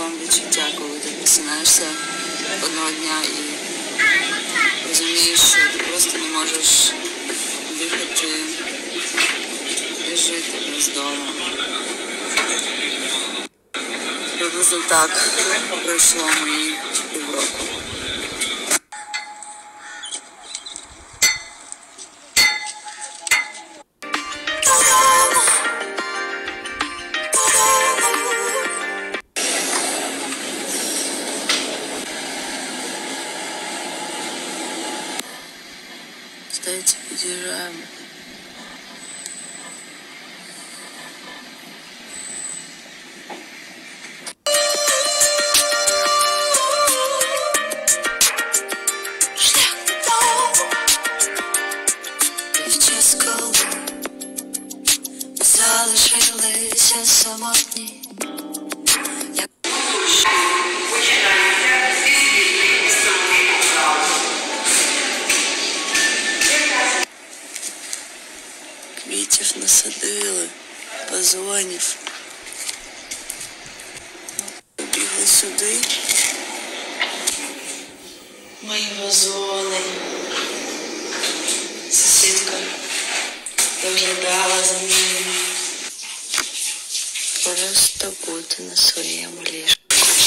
вам відчуття, коли ти просинаєшся одного дня і розумієш, що ти просто не можеш дихати і жити без дому. Приблизно так пройшло мої півроку. Здається, під'їжджаємо. Залишилися самотні. Квітів насадили, вазонів. Побігли сюди. Мої вазони. Сусідка доглядала за ними. Просто бути на своєму ліжку.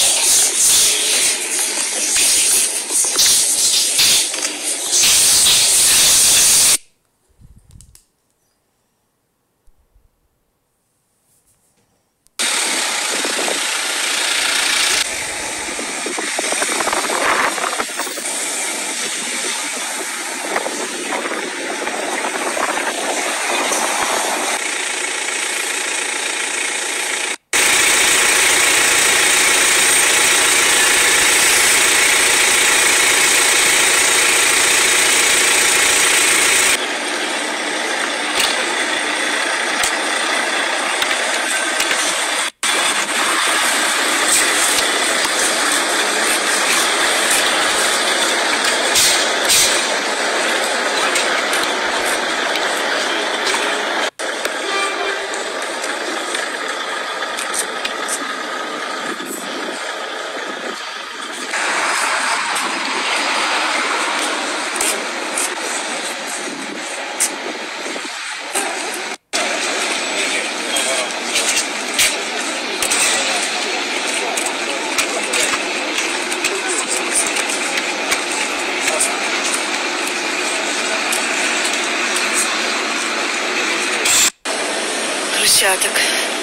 Хрещатик.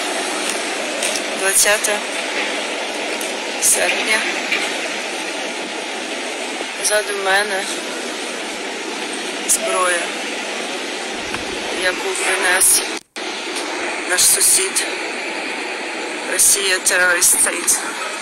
20 серпня. Позаду мене зброя, яку принес наш сусід. Росія – терорист стейт.